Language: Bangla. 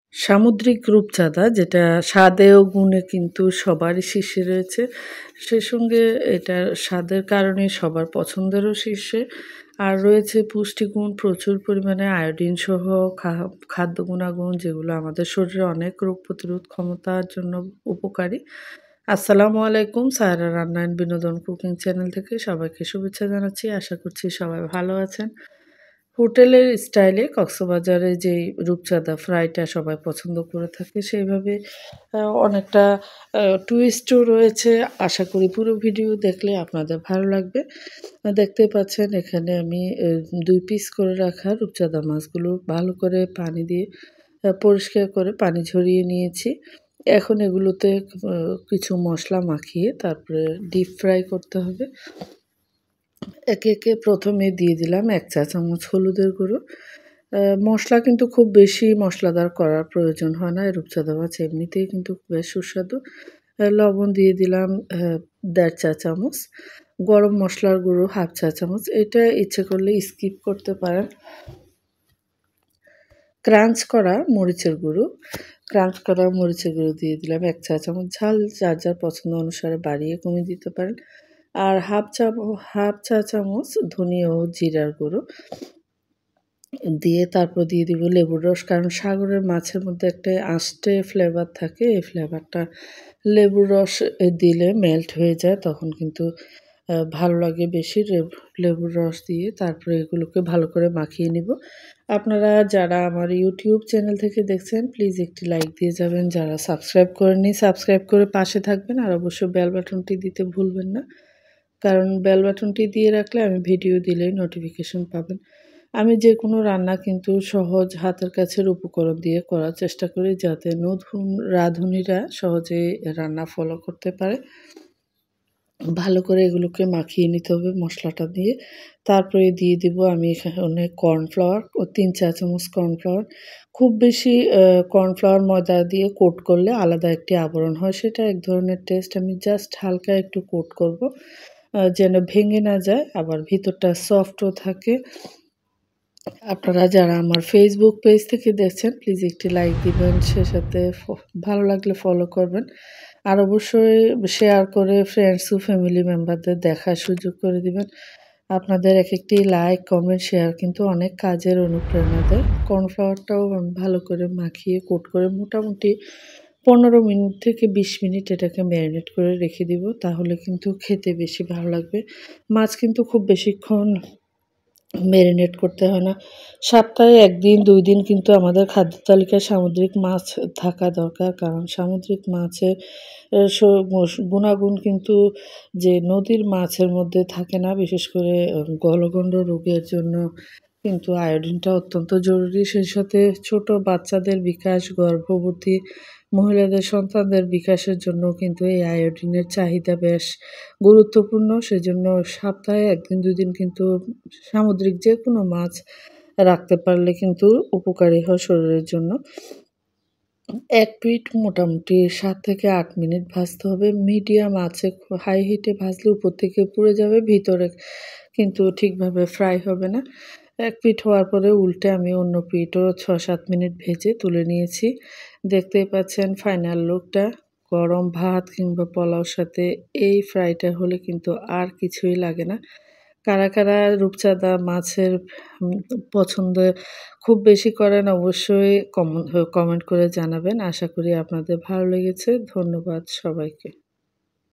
সামুদ্রিক রূপচাঁদা যেটা স্বাদে ও গুণে কিন্তু সবারই শীর্ষে রয়েছে। সে সঙ্গে এটার স্বাদের কারণে সবার পছন্দেরও শীর্ষে। আর রয়েছে পুষ্টিগুণ, প্রচুর পরিমাণে আয়োডিন সহ খাদ্য গুণাগুণ যেগুলো আমাদের শরীরে অনেক রোগ প্রতিরোধ ক্ষমতার জন্য উপকারী। আসসালামু আলাইকুম। সায়রা রান্না অ্যান্ড বিনোদন কুকিং চ্যানেল থেকে সবাইকে শুভেচ্ছা জানাচ্ছি। আশা করছি সবাই ভালো আছেন। হোটেলের স্টাইলে কক্সবাজারে যেই রূপচাঁদা ফ্রাইটা সবাই পছন্দ করে থাকে সেইভাবে অনেকটা টুইস্টও রয়েছে। আশা করি পুরো ভিডিও দেখলে আপনাদের ভালো লাগবে। দেখতেই পাচ্ছেন এখানে আমি ২ পিস করে রাখা রূপচাঁদা মাছগুলো ভালো করে পানি দিয়ে পরিষ্কার করে পানি ঝরিয়ে নিয়েছি। এখন এগুলোতে কিছু মসলা মাখিয়ে তারপরে ডিপ ফ্রাই করতে হবে। একে, একে ১ম এ দিয়ে দিলাম ১ চা চামচ হলুদের গুঁড়ো। মসলা কিন্তু খুব বেশি মশলাদার করার প্রয়োজন হয় না। রূপচাঁদা মাছ এমনিতেই কিন্তু বেশ সুস্বাদু। লবণ দিয়ে দিলাম ১.৫ চা চামচ। গরম মসলার গুঁড়ো ১/২ চা চামচ। এটা ইচ্ছে করলে স্কিপ করতে পারেন। ক্রাঞ্চ করা মরিচের গুঁড়ো দিয়ে দিলাম ১ চা চামচ। ঝাল যার, যার পছন্দ অনুসারে বাড়িয়ে কমিয়ে দিতে পারেন। আর ১/২ চা চামচ ধনিয়া ও জিরার গুঁড়ো দিয়ে তারপর দিয়ে দিব লেবুর রস। কারণ সাগরের মাছের মধ্যে একটা আষ্টে ফ্লেভার থাকে। এই ফ্লেভারটা লেবুর রস দিলে মেল্ট হয়ে যায়। তখন কিন্তু ভালো লাগে বেশি। লেবুর রস দিয়ে তারপরে এগুলোকে ভালো করে মাখিয়ে নিব। আপনারা যারা আমার ইউটিউব চ্যানেল থেকে দেখছেন প্লিজ একটি লাইক দিয়ে যাবেন। যারা সাবস্ক্রাইব করেননি সাবস্ক্রাইব করে পাশে থাকবেন। আর অবশ্যই বেল বাটনটি দিতে ভুলবেন না। কারণ বেল বাটনটি দিয়ে রাখলে আমি ভিডিও দিলেই নোটিফিকেশন পাবেন। আমি যেকোনো রান্না কিন্তু সহজ হাতের কাছের উপকরণ দিয়ে করার চেষ্টা করি যাতে নতুন রাঁধুনিরা সহজেই রান্না ফলো করতে পারে। ভালো করে এগুলোকে মাখিয়ে নিতে হবে মশলাটা দিয়ে। তারপরে দিয়ে দিব আমি এখানে কর্নফ্লাওয়ার ও ৩ চা চামচ কর্নফ্লাওয়ার। খুব বেশি কর্নফ্লাওয়ার ময়দা দিয়ে কোট করলে আলাদা একটি আবরণ হয়। সেটা এক ধরনের টেস্ট। আমি জাস্ট হালকা একটু কোট করব। যেন ভেঙে না যায় আবার ভিতরটা সফটও থাকে। আপনারা যারা আমার ফেসবুক পেজ থেকে দেখছেন প্লিজ একটি লাইক দিবেন। সে সাথে ভালো লাগলে ফলো করবেন। আর অবশ্যই শেয়ার করে ফ্রেন্ডস ও ফ্যামিলি মেম্বারদের দেখার সুযোগ করে দিবেন। আপনাদের একেকটি লাইক, কমেন্ট, শেয়ার কিন্তু অনেক কাজের অনুপ্রেরণা দেয়। কর্নফ্লাওয়ারটাও আমি ভালো করে মাখিয়ে কোট করে মোটামুটি ১৫ মিনিট থেকে ২০ মিনিট এটাকে ম্যারিনেট করে রেখে দিব। তাহলে কিন্তু খেতে বেশি ভালো লাগবে। মাছ কিন্তু খুব বেশিক্ষণ মেরিনেট করতে হয় না। সপ্তাহে ১ দিন ২ দিন কিন্তু আমাদের খাদ্য তালিকায় সামুদ্রিক মাছ থাকা দরকার। কারণ সামুদ্রিক মাছের গুণাগুণ কিন্তু যে নদীর মাছের মধ্যে থাকে না। বিশেষ করে গলগণ্ড রোগের জন্য কিন্তু আয়োডিনটা অত্যন্ত জরুরি। সেই সাথে ছোট বাচ্চাদের বিকাশ, গর্ভবতী মহিলাদের সন্তানদের বিকাশের জন্য কিন্তু এই আয়োডিনের চাহিদা বেশ গুরুত্বপূর্ণ। সেজন্য সপ্তাহে ১ দিন ২ দিন কিন্তু সামুদ্রিক যেকোনো মাছ রাখতে পারলে কিন্তু উপকারী হয় শরীরের জন্য। এক পিঠ মোটামুটি ৭ থেকে ৮ মিনিট ভাজতে হবে। মিডিয়াম আঁচে হাই হিটে ভাজলে উপর থেকে পুড়ে যাবে, ভিতরে কিন্তু ঠিকভাবে ফ্রাই হবে না। এক পিঠ হওয়ার পরে উল্টে আমি অন্য পিঠও ৬-৭ মিনিট ভেজে তুলে নিয়েছি। দেখতেই পাচ্ছেন ফাইনাল লুকটা। গরম ভাত কিংবা পোলাওর সাথে এই ফ্রাইটা হলে কিন্তু আর কিছুই লাগে না। কারা, কারা রূপচাঁদা মাছের পছন্দ খুব বেশি করেন অবশ্যই কমেন্ট করে জানাবেন। আশা করি আপনাদের ভালো লেগেছে। ধন্যবাদ সবাইকে।